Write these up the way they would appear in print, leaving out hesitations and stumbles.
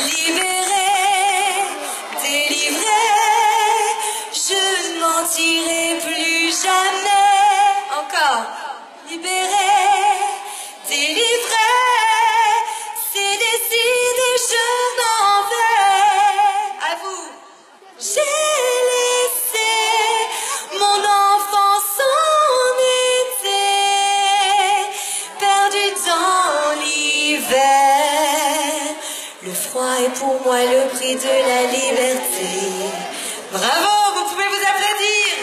Libéré, délivré, je ne mentirai plus jamais. Encore. Libéré, délivré, c'est décidé, je m'en vais. À vous. J'ai laissé mon enfance en été, perdu dans l'hiver. Le froid est pour moi le prix de la liberté. Bravo, vous pouvez vous applaudir.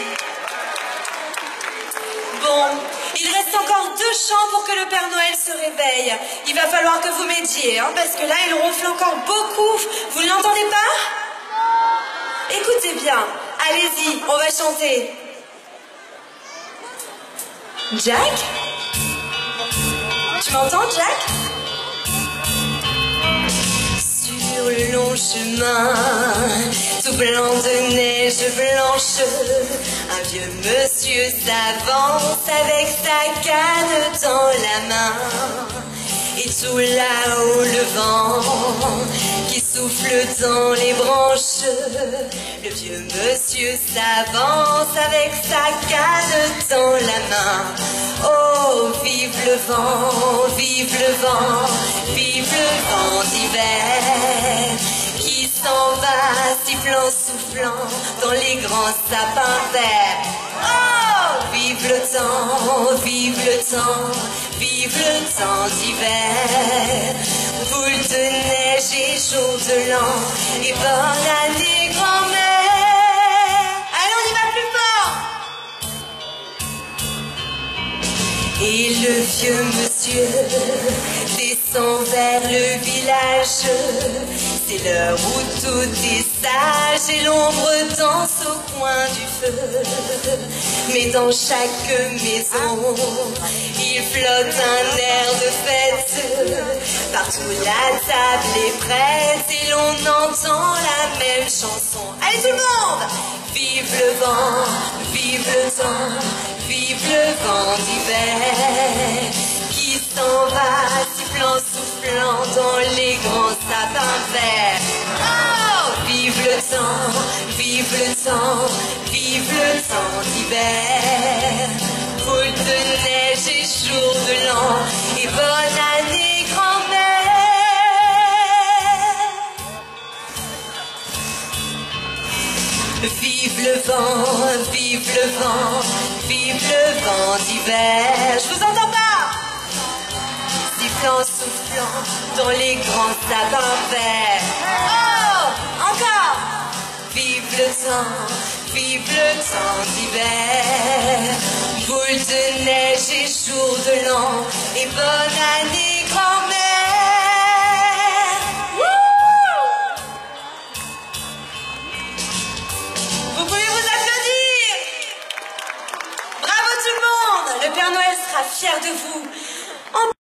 Bon, il reste encore 2 chants pour que le Père Noël se réveille. Il va falloir que vous m'aidiez, hein, parce que là, il ronfle encore beaucoup. Vous ne l'entendez pas ? Écoutez bien, allez-y, on va chanter. Jack ? Tu m'entends, Jack ? Sur le long chemin, tout blanc de neige blanche, un vieux monsieur s'avance avec sa canne dans la main. Et tout là-haut le vent qui souffle dans les branches, le vieux monsieur s'avance avec sa canne dans la main. Oh, vive le vent, vive le vent, vive le vent d'hiver qui s'en va sifflant, soufflant dans les grands sapins verts. Oh, vive le temps, vive le temps, vive le temps d'hiver, boule de neige et jour de l'an, et bonne année grand-mère. Allez, on y va plus fort. Et le vieux monsieur descend vers le village. C'est l'heure où tout est sage et l'ombre danse au coin du feu. Mais dans chaque maison, il flotte un air de fête. Partout la table est prête et l'on entend la même chanson. Allez tout le monde! Vive le vent, vive le temps, vive le vent d'hiver qui s'en va sifflant, soufflant dans les grands sapins verts. Oh, vive le temps, vive le temps, vive le temps d'hiver, boule de neige et jour de l'an, et bonne année grand-mère. Vive le vent, vive le vent, vive le vent d'hiver. Je vous entends pas. Sifflant, soufflant dans les grands sapins verts. Oh, encore. Vive le temps d'hiver, boule de neige et jour de l'an, et bonne année grand-mère. Vous pouvez vous applaudir. Bravo tout le monde. Le Père Noël sera fier de vous.